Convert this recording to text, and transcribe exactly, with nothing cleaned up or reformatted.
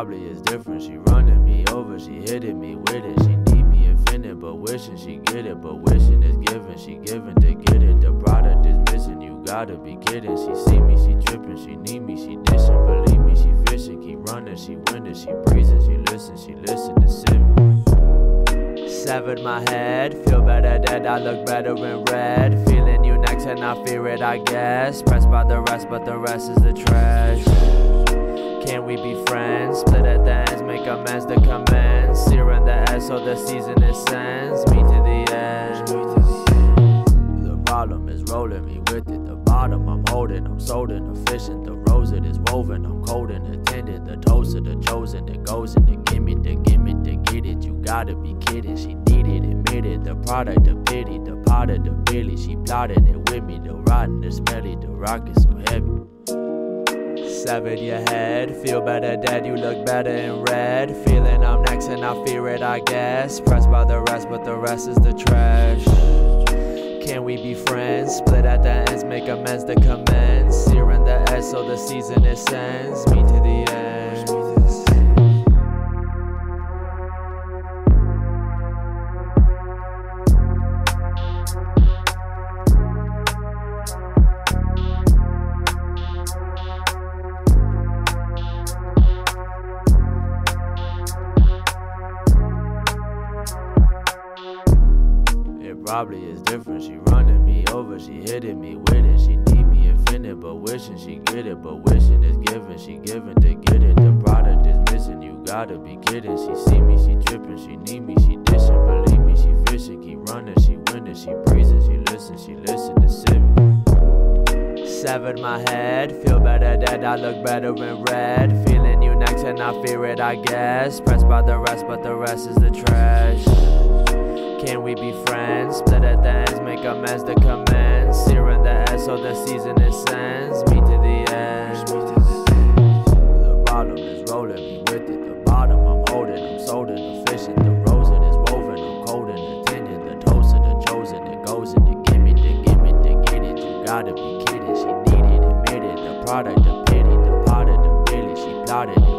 probably is different. She running me over, she hitting me with it. She need me infinite, but wishing she get it. But wishing is given, she giving to get it. The product is missing, you gotta be kidding. She see me, she tripping, she need me, she dishing. Believe me, she fishing, keep running, she winning, she breezing, she listen, she listen to sip. Severed my head, feel better dead, I look better in red. Feeling you next and I fear it, I guess. Pressed by the rest, but the rest is the trash. Can we be friends? Split at the ends, make amends to commence. Searing the S so the season it sends me to the end. The problem is rolling me with it. The bottom I'm holding, I'm sold in, efficient. The rose it is woven, I'm cold and attended. The toast of the chosen, it goes in the gimme, the gimme, to get it. You gotta be kidding, she need it, admit it. The product, the pity, the pot of the billy. She plotting it with me, the rotten, the smelly, the rock is so heavy. Severed your head, feel better dead, you look better in red. Feeling I'm next and I fear it, I guess. Pressed by the rest, but the rest is the trash. Can we be friends? Split at the ends, make amends to commence. Searing the S so the season it sends me to the end. Probably is different. She running me over, she hitting me with it. She need me infinite, but wishing she get it. But wishing is given, she giving to get it. The product is missing, you gotta be kidding. She see me, she tripping, she need me, she dishing. Believe me, she fishing, keep running, she winning, she breezing, she listen, she listen to sip. Severed my head, feel better dead, I look better in red. Feeling you next and I fear it, I guess. Pressed by the rest, but the rest is the trash. Can we be friends? Split at the ends, make amends to commence. Searing the S so the season it sends me to the end. The bottom is rolling me with it. The bottom I'm holding, I'm sold in, efficient. The rose it is woven, I'm cold and attended. The toast of the chosen, it goes in the gimme, the gimme, to get it. You gotta be kidding, she need it, admit it. The product, the pity, the pot of the billy. She plotted it.